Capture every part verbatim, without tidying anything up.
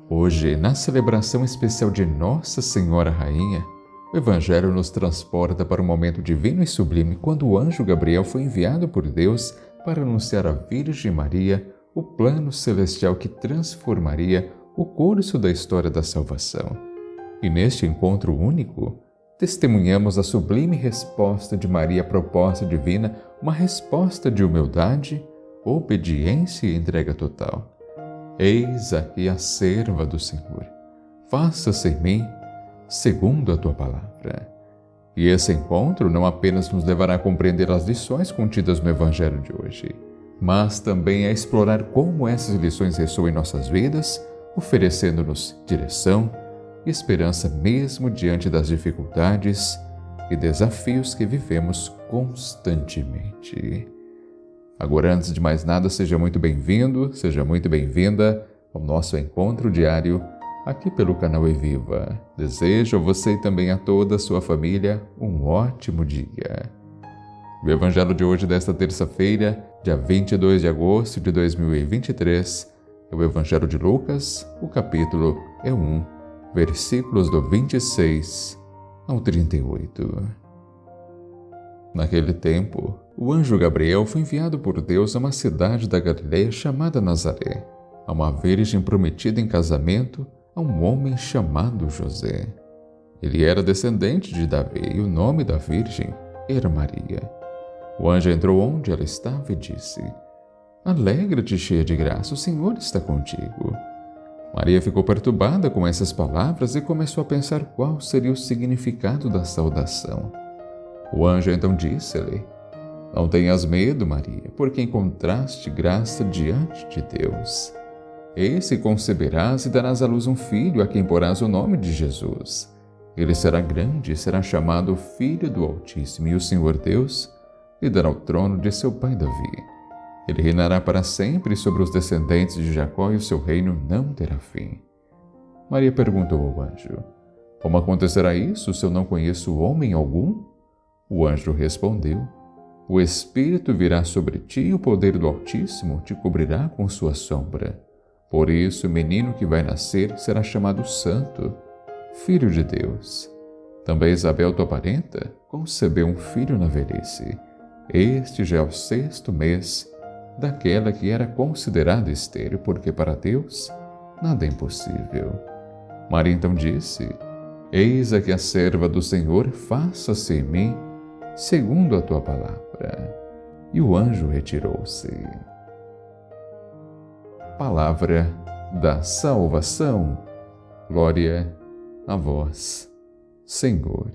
Hoje, na celebração especial de Nossa Senhora Rainha, o Evangelho nos transporta para um momento divino e sublime quando o anjo Gabriel foi enviado por Deus para anunciar à Virgem Maria o plano celestial que transformaria o curso da história da salvação. E neste encontro único, testemunhamos a sublime resposta de Maria à proposta divina, uma resposta de humildade, obediência e entrega total. Eis aqui a serva do Senhor. Faça-se em mim segundo a tua palavra. E esse encontro não apenas nos levará a compreender as lições contidas no Evangelho de hoje, mas também a explorar como essas lições ressoam em nossas vidas, oferecendo-nos direção e esperança mesmo diante das dificuldades e desafios que vivemos constantemente. Agora, antes de mais nada, seja muito bem-vindo, seja muito bem-vinda ao nosso encontro diário aqui pelo canal Eviva. Desejo a você e também a toda a sua família um ótimo dia. O Evangelho de hoje, desta terça-feira, dia vinte e dois de agosto de dois mil e vinte e três, é o Evangelho de Lucas, o capítulo é um, versículos do vinte e seis ao trinta e oito. Naquele tempo, o anjo Gabriel foi enviado por Deus a uma cidade da Galileia chamada Nazaré, a uma virgem prometida em casamento a um homem chamado José. Ele era descendente de Davi e o nome da virgem era Maria. O anjo entrou onde ela estava e disse: Alegra-te, cheia de graça, o Senhor está contigo. Maria ficou perturbada com essas palavras e começou a pensar qual seria o significado da saudação. O anjo então disse-lhe: Não tenhas medo, Maria, porque encontraste graça diante de Deus. Eis que conceberás e darás à luz um filho, a quem porás o nome de Jesus. Ele será grande e será chamado Filho do Altíssimo, e o Senhor Deus lhe dará o trono de seu pai Davi. Ele reinará para sempre sobre os descendentes de Jacó, e o seu reino não terá fim. Maria perguntou ao anjo: Como acontecerá isso, se eu não conheço homem algum? O anjo respondeu: O Espírito virá sobre ti e o poder do Altíssimo te cobrirá com sua sombra. Por isso, o menino que vai nascer será chamado Santo, Filho de Deus. Também Isabel, tua parenta, concebeu um filho na velhice. Este já é o sexto mês daquela que era considerada estéril, porque para Deus nada é impossível. Maria então disse: Eis aqui a serva do Senhor, faça-se em mim segundo a tua palavra. E o anjo retirou-se. Palavra da salvação. Glória a vós, Senhor.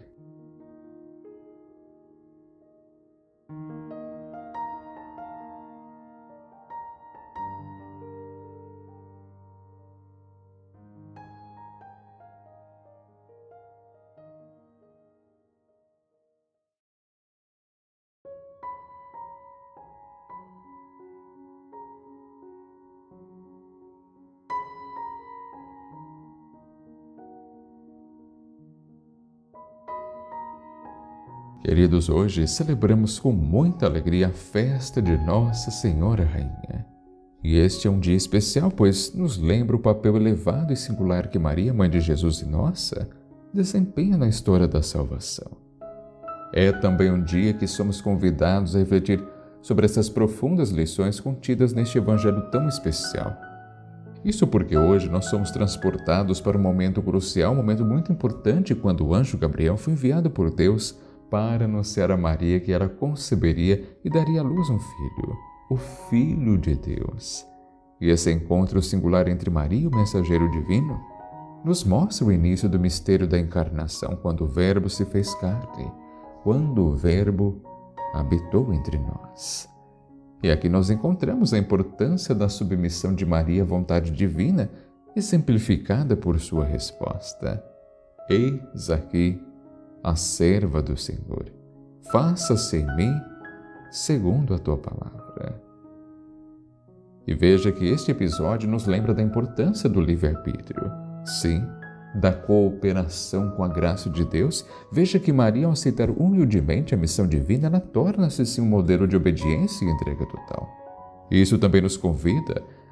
Queridos, hoje celebramos com muita alegria a festa de Nossa Senhora Rainha. E este é um dia especial, pois nos lembra o papel elevado e singular que Maria, mãe de Jesus e nossa, desempenha na história da salvação. É também um dia que somos convidados a refletir sobre essas profundas lições contidas neste Evangelho tão especial. Isso porque hoje nós somos transportados para um momento crucial, um momento muito importante, quando o anjo Gabriel foi enviado por Deus para anunciar a Maria que ela conceberia e daria à luz um filho, o Filho de Deus. E esse encontro singular entre Maria e o mensageiro divino nos mostra o início do mistério da encarnação, quando o Verbo se fez carne, quando o Verbo habitou entre nós. E aqui nós encontramos a importância da submissão de Maria à vontade divina, exemplificada por sua resposta: Eis aqui a serva do Senhor, faça-se em mim segundo a tua palavra. E veja que este episódio nos lembra da importância do livre-arbítrio, sim, da cooperação com a graça de Deus. Veja que Maria, ao aceitar humildemente a missão divina, ela torna-se sim um modelo de obediência e entrega total. Isso também nos convida a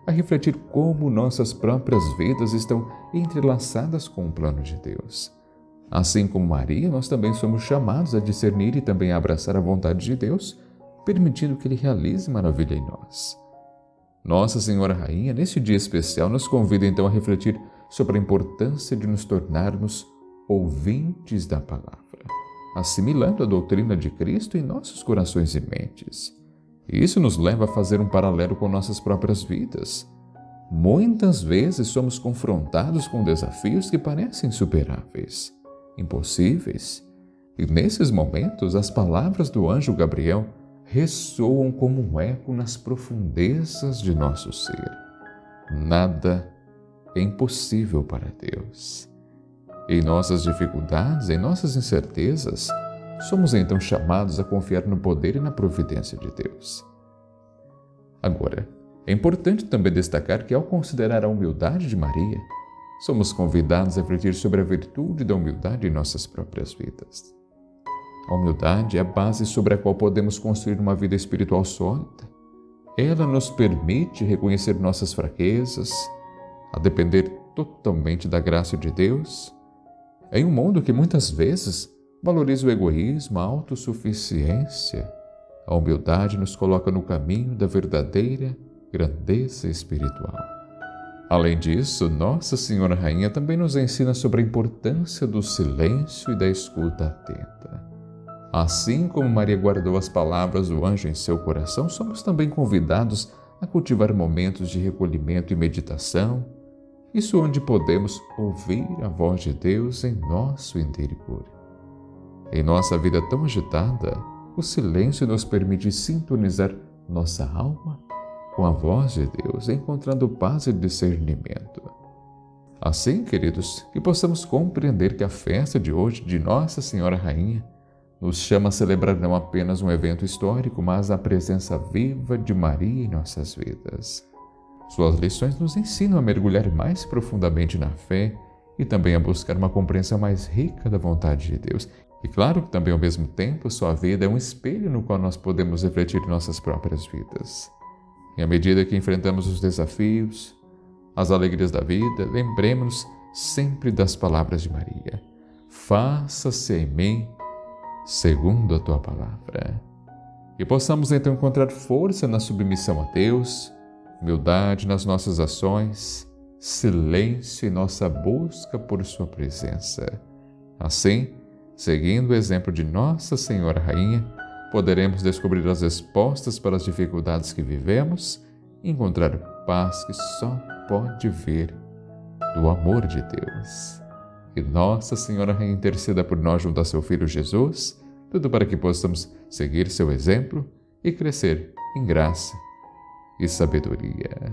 a refletir como nossas próprias vidas estão entrelaçadas com o plano de Deus. Assim como Maria, nós também somos chamados a discernir e também a abraçar a vontade de Deus, permitindo que Ele realize maravilha em nós. Nossa Senhora Rainha, nesse dia especial, nos convida então a refletir sobre a importância de nos tornarmos ouvintes da palavra, assimilando a doutrina de Cristo em nossos corações e mentes. Isso nos leva a fazer um paralelo com nossas próprias vidas. Muitas vezes somos confrontados com desafios que parecem insuperáveis, impossíveis, e nesses momentos as palavras do anjo Gabriel ressoam como um eco nas profundezas de nosso ser. Nada é impossível para Deus. Em nossas dificuldades, em nossas incertezas, somos então chamados a confiar no poder e na providência de Deus. Agora, é importante também destacar que, ao considerar a humildade de Maria, somos convidados a refletir sobre a virtude da humildade em nossas próprias vidas. A humildade é a base sobre a qual podemos construir uma vida espiritual sólida. Ela nos permite reconhecer nossas fraquezas, a depender totalmente da graça de Deus, em um mundo que muitas vezes valoriza o egoísmo, a autossuficiência. A humildade nos coloca no caminho da verdadeira grandeza espiritual. Além disso, Nossa Senhora Rainha também nos ensina sobre a importância do silêncio e da escuta atenta. Assim como Maria guardou as palavras do anjo em seu coração, somos também convidados a cultivar momentos de recolhimento e meditação, isso onde podemos ouvir a voz de Deus em nosso interior. Em nossa vida tão agitada, o silêncio nos permite sintonizar nossa alma com a voz de Deus, encontrando paz e discernimento. Assim, queridos, que possamos compreender que a festa de hoje de Nossa Senhora Rainha nos chama a celebrar não apenas um evento histórico, mas a presença viva de Maria em nossas vidas. Suas lições nos ensinam a mergulhar mais profundamente na fé e também a buscar uma compreensão mais rica da vontade de Deus. E claro que também, ao mesmo tempo, sua vida é um espelho no qual nós podemos refletir nossas próprias vidas. E à medida que enfrentamos os desafios, as alegrias da vida, lembremos-nos sempre das palavras de Maria. Faça-se em mim segundo a tua palavra. E possamos então encontrar força na submissão a Deus, humildade nas nossas ações, silêncio em nossa busca por sua presença. Assim, seguindo o exemplo de Nossa Senhora Rainha, poderemos descobrir as respostas para as dificuldades que vivemos e encontrar paz que só pode vir do amor de Deus. Que Nossa Senhora Rainha interceda por nós junto a seu Filho Jesus, tudo para que possamos seguir seu exemplo e crescer em graça e sabedoria.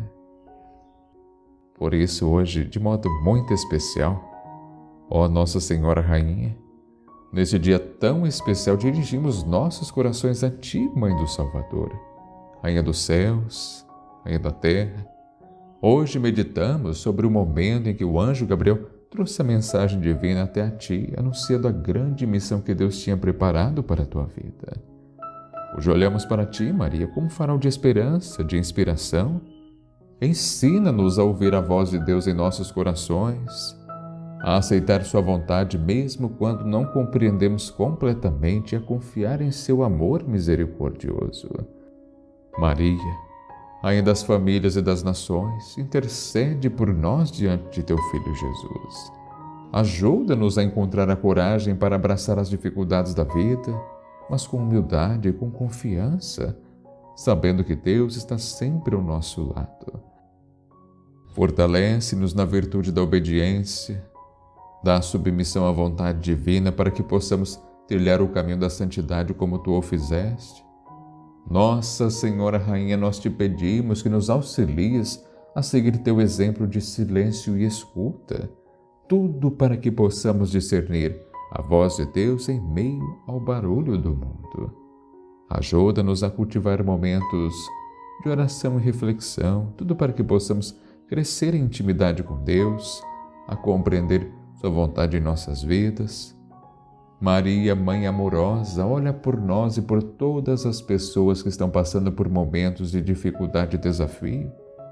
Por isso, hoje, de modo muito especial, ó Nossa Senhora Rainha, nesse dia tão especial, dirigimos nossos corações a Ti, Mãe do Salvador, Rainha dos céus, Rainha da terra. Hoje meditamos sobre o momento em que o anjo Gabriel trouxe a mensagem divina até a Ti, anunciando a grande missão que Deus tinha preparado para a Tua vida. Hoje olhamos para Ti, Maria, como um farol de esperança, de inspiração. Ensina-nos a ouvir a voz de Deus em nossos corações, a aceitar Sua vontade mesmo quando não compreendemos completamente e a confiar em Seu amor misericordioso. Maria, Rainha das famílias e das nações, intercede por nós diante de Teu Filho Jesus. Ajuda-nos a encontrar a coragem para abraçar as dificuldades da vida, mas com humildade e com confiança, sabendo que Deus está sempre ao nosso lado. Fortalece-nos na virtude da obediência, da submissão à vontade divina, para que possamos trilhar o caminho da santidade como Tu o fizeste. Nossa Senhora Rainha, nós Te pedimos que nos auxilies a seguir Teu exemplo de silêncio e escuta, tudo para que possamos discernir a voz de Deus em meio ao barulho do mundo. Ajuda-nos a cultivar momentos de oração e reflexão, tudo para que possamos crescer em intimidade com Deus, a compreender Sua vontade em nossas vidas. Maria, Mãe amorosa, olha por nós e por todas as pessoas que estão passando por momentos de dificuldade e desafio.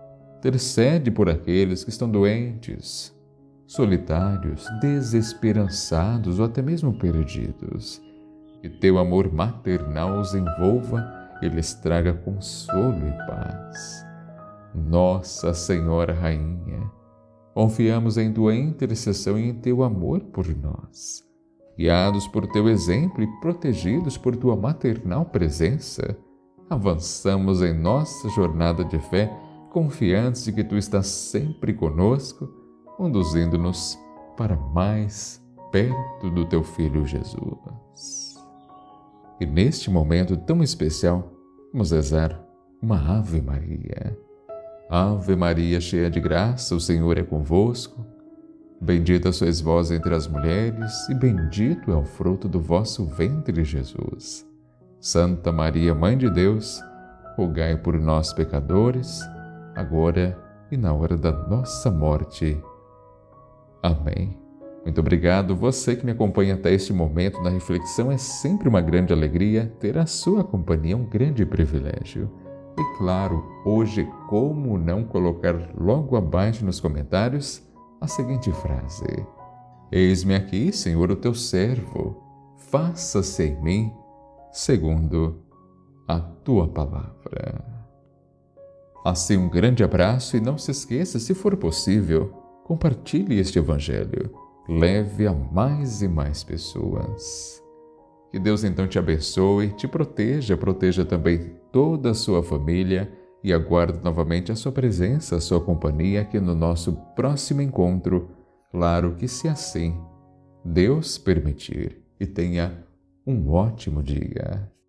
intercede por aqueles que estão doentes, solitários, desesperançados ou até mesmo perdidos. Que teu amor maternal os envolva e lhes traga consolo e paz. Nossa Senhora Rainha, confiamos em tua intercessão e em teu amor por nós. Guiados por teu exemplo e protegidos por tua maternal presença, avançamos em nossa jornada de fé, confiantes de que tu estás sempre conosco, conduzindo-nos para mais perto do teu Filho Jesus. E neste momento tão especial, vamos rezar uma Ave Maria. Ave Maria, cheia de graça, o Senhor é convosco. Bendita sois vós entre as mulheres, e bendito é o fruto do vosso ventre, Jesus. Santa Maria, Mãe de Deus, rogai por nós, pecadores, agora e na hora da nossa morte. Amém. Muito obrigado, você que me acompanha até este momento na reflexão. É sempre uma grande alegria ter a sua companhia, um grande privilégio. E claro, hoje, como não colocar logo abaixo nos comentários a seguinte frase: Eis-me aqui, Senhor, o teu servo, faça-se em mim segundo a tua palavra. Assim, um grande abraço e não se esqueça, se for possível, compartilhe este evangelho, leve a mais e mais pessoas. Que Deus então te abençoe, te proteja, proteja também toda a sua família e aguardo novamente a sua presença, a sua companhia aqui no nosso próximo encontro. Claro que se assim Deus permitir. E tenha um ótimo dia.